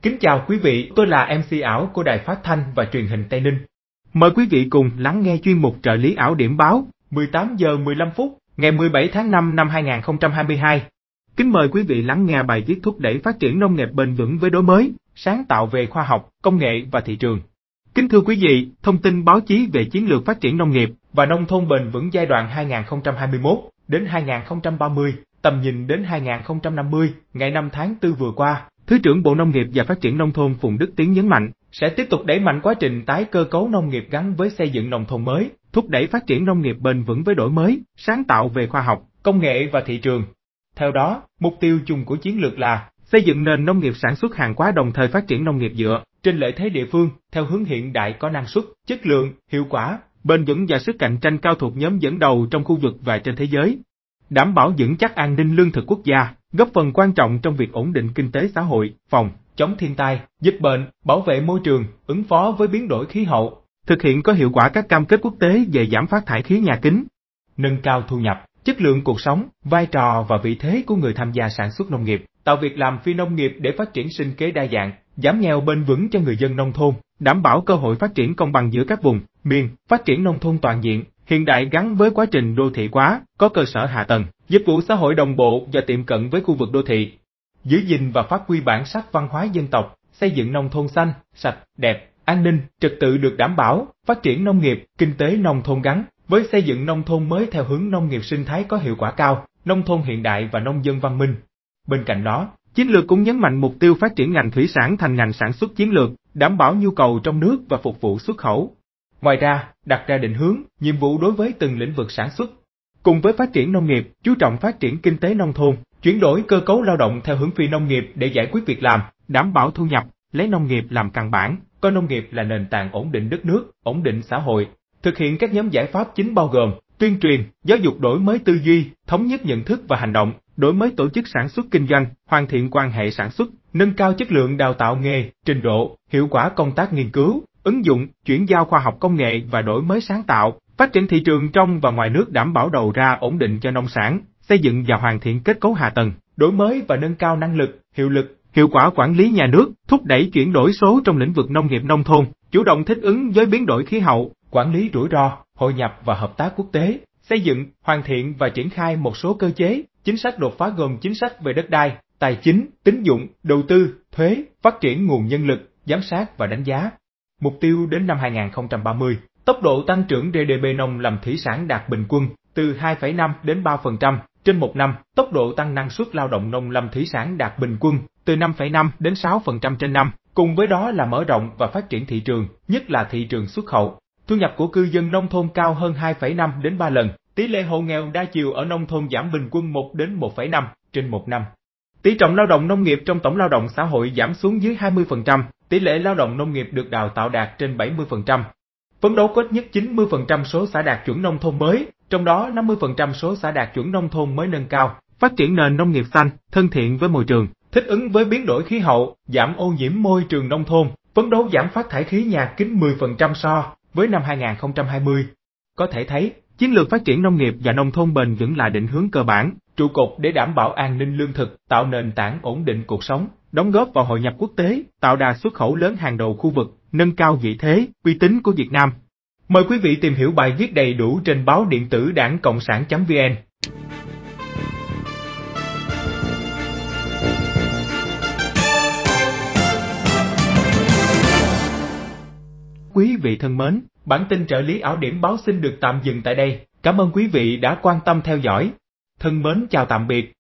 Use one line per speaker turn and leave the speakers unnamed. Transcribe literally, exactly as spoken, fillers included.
Kính chào quý vị, tôi là em xê ảo của Đài Phát thanh và Truyền hình Tây Ninh. Mời quý vị cùng lắng nghe chuyên mục trợ lý ảo điểm báo mười tám giờ mười lăm phút ngày mười bảy tháng năm năm hai nghìn không trăm hai mươi hai. Kính mời quý vị lắng nghe bài viết thúc đẩy phát triển nông nghiệp bền vững với đổi mới, sáng tạo về khoa học, công nghệ và thị trường. Kính thưa quý vị, thông tin báo chí về chiến lược phát triển nông nghiệp và nông thôn bền vững giai đoạn hai nghìn không trăm hai mươi mốt đến hai nghìn không trăm ba mươi, tầm nhìn đến hai nghìn không trăm năm mươi, ngày năm tháng tư vừa qua, Thứ trưởng Bộ Nông nghiệp và Phát triển Nông thôn Phùng Đức Tiến nhấn mạnh, sẽ tiếp tục đẩy mạnh quá trình tái cơ cấu nông nghiệp gắn với xây dựng nông thôn mới, thúc đẩy phát triển nông nghiệp bền vững với đổi mới, sáng tạo về khoa học, công nghệ và thị trường. Theo đó, mục tiêu chung của chiến lược là xây dựng nền nông nghiệp sản xuất hàng hóa đồng thời phát triển nông nghiệp dựa trên lợi thế địa phương, theo hướng hiện đại có năng suất, chất lượng, hiệu quả, bền vững và sức cạnh tranh cao thuộc nhóm dẫn đầu trong khu vực và trên thế giới. Đảm bảo vững chắc an ninh lương thực quốc gia, góp phần quan trọng trong việc ổn định kinh tế xã hội, phòng, chống thiên tai, dịch bệnh, bảo vệ môi trường, ứng phó với biến đổi khí hậu, thực hiện có hiệu quả các cam kết quốc tế về giảm phát thải khí nhà kính, nâng cao thu nhập, chất lượng cuộc sống, vai trò và vị thế của người tham gia sản xuất nông nghiệp, tạo việc làm phi nông nghiệp để phát triển sinh kế đa dạng, giảm nghèo bền vững cho người dân nông thôn, đảm bảo cơ hội phát triển công bằng giữa các vùng, miền, phát triển nông thôn toàn diện, hiện đại gắn với quá trình đô thị hóa, có cơ sở hạ tầng, dịch vụ xã hội đồng bộ và tiệm cận với khu vực đô thị. Giữ gìn và phát huy bản sắc văn hóa dân tộc, xây dựng nông thôn xanh, sạch, đẹp, an ninh, trật tự được đảm bảo, phát triển nông nghiệp, kinh tế nông thôn gắn với xây dựng nông thôn mới theo hướng nông nghiệp sinh thái có hiệu quả cao, nông thôn hiện đại và nông dân văn minh. Bên cạnh đó, chiến lược cũng nhấn mạnh mục tiêu phát triển ngành thủy sản thành ngành sản xuất chiến lược, đảm bảo nhu cầu trong nước và phục vụ xuất khẩu. Ngoài ra, đặt ra định hướng, nhiệm vụ đối với từng lĩnh vực sản xuất. Cùng với phát triển nông nghiệp, chú trọng phát triển kinh tế nông thôn, chuyển đổi cơ cấu lao động theo hướng phi nông nghiệp để giải quyết việc làm, đảm bảo thu nhập, lấy nông nghiệp làm căn bản, coi nông nghiệp là nền tảng ổn định đất nước, ổn định xã hội. Thực hiện các nhóm giải pháp chính bao gồm tuyên truyền, giáo dục đổi mới tư duy, thống nhất nhận thức và hành động, đổi mới tổ chức sản xuất kinh doanh, hoàn thiện quan hệ sản xuất, nâng cao chất lượng đào tạo nghề, trình độ, hiệu quả công tác nghiên cứu, ứng dụng, chuyển giao khoa học công nghệ và đổi mới sáng tạo, phát triển thị trường trong và ngoài nước đảm bảo đầu ra ổn định cho nông sản, xây dựng và hoàn thiện kết cấu hạ tầng, đổi mới và nâng cao năng lực, hiệu lực, hiệu quả quản lý nhà nước, thúc đẩy chuyển đổi số trong lĩnh vực nông nghiệp nông thôn, chủ động thích ứng với biến đổi khí hậu, quản lý rủi ro, hội nhập và hợp tác quốc tế, xây dựng, hoàn thiện và triển khai một số cơ chế, chính sách đột phá gồm chính sách về đất đai, tài chính, tín dụng, đầu tư, thuế, phát triển nguồn nhân lực, giám sát và đánh giá. Mục tiêu đến năm hai nghìn không trăm ba mươi, tốc độ tăng trưởng giê đê pê nông lâm thủy sản đạt bình quân từ hai phẩy năm đến ba phần trăm trên một năm, tốc độ tăng năng suất lao động nông lâm thủy sản đạt bình quân từ năm phẩy năm đến sáu phần trăm trên năm, cùng với đó là mở rộng và phát triển thị trường, nhất là thị trường xuất khẩu. Thu nhập của cư dân nông thôn cao hơn hai phẩy năm đến ba lần, tỷ lệ hộ nghèo đa chiều ở nông thôn giảm bình quân một đến một phẩy năm trên một năm. Tỷ trọng lao động nông nghiệp trong tổng lao động xã hội giảm xuống dưới hai mươi phần trăm, tỷ lệ lao động nông nghiệp được đào tạo đạt trên bảy mươi phần trăm. Phấn đấu có ít nhất chín mươi phần trăm số xã đạt chuẩn nông thôn mới, trong đó năm mươi phần trăm số xã đạt chuẩn nông thôn mới nâng cao, phát triển nền nông nghiệp xanh, thân thiện với môi trường, thích ứng với biến đổi khí hậu, giảm ô nhiễm môi trường nông thôn, phấn đấu giảm phát thải khí nhà kính mười phần trăm so với năm hai nghìn không trăm hai mươi. Có thể thấy, chiến lược phát triển nông nghiệp và nông thôn bền vững là định hướng cơ bản, trụ cột để đảm bảo an ninh lương thực, tạo nền tảng ổn định cuộc sống, đóng góp vào hội nhập quốc tế, tạo đà xuất khẩu lớn hàng đầu khu vực, nâng cao vị thế, uy tín của Việt Nam. Mời quý vị tìm hiểu bài viết đầy đủ trên báo điện tử đảng cộng sản chấm vn. Quý vị thân mến, bản tin trợ lý ảo điểm báo xin được tạm dừng tại đây. Cảm ơn quý vị đã quan tâm theo dõi. Thân mến chào tạm biệt.